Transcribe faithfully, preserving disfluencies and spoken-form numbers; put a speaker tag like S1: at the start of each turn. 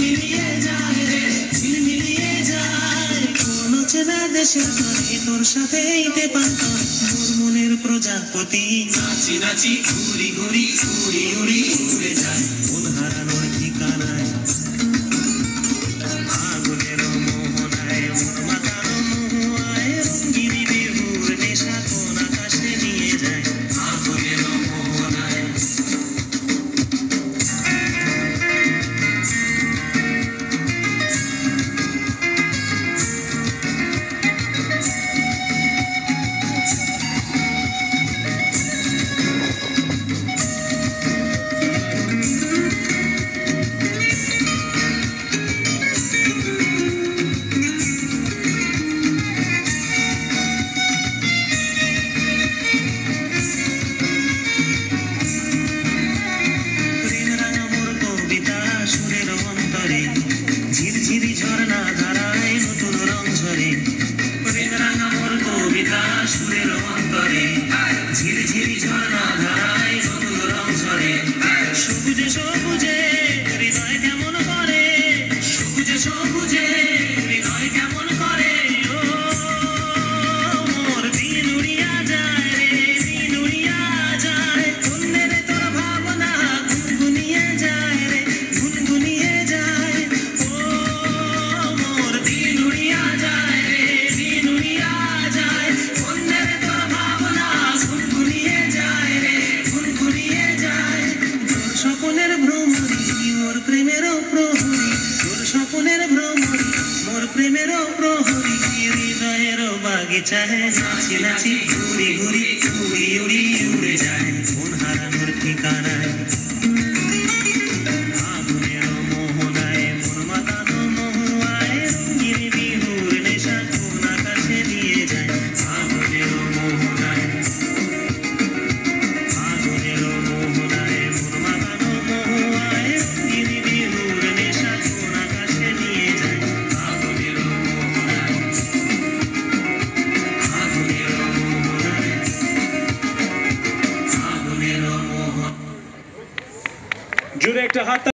S1: ঝিলমিলিয়ে যায় রে ঝিলমিলিয়ে যায় কোন চেনা দেশের তরে তোর সাথে ইতে পান্তর মোর মনের প্রজাপতি নাচি নাচি ঘুরি ঘুরি উড়ি উড়ি উড়ে যায় মন হারানোর ঠিকানায় আগুনের মোহনায় মন মাতানো মোহায় রঙিন বিহুর নেশা কোন আকাশে নিয়ে যায় আগুনের মোহনায় ঝিরঝিরি ঝর্ণা ধারায় নতুন রং ঝরে প্রেম রাঙা মোর কবিতা সুরের অন্তরে ঝিরঝিরি ঝর্ণা ধারায় নতুন রং ঝরে সবুজে সবুজে হৃদয় কেমন করে সবুজে সবুজে হৃদয় কেমন করে ও মোর দিন উড়িয়া যায় রে দিন উড়িয়া যায় অন্যের তোর ভাবনা গুনগুনিয়ে যায় রে গুনগুনিয়ে যায় স্বপনের ভ্রমরি মোর প্রেমেরও প্রহরী তোর স্বপনের ভ্রমরি মোর প্রেমেরও প্রহরী হৃদয়ের বাগিচায় নাচি নাচি ঘুরি ঘুরি উড়ি উড়ি উড়ে যায় মন হারানোর ঠিকানায় আগুনের মোহনায় মন মাতানো মহুয়ায় রঙিন বিহুর নেশা কোন আকাশে নিয়ে যায় আগুনের মোহনায় আগুনের মোহনায় মন মাতানো মহুয়ায় রঙিন বিহুর নেশা কোন আকাশে নিয়ে যায় আগুনের মোহনায় আগুনের মোহনায় আগুনের মোহনায় জোরে একটা হাত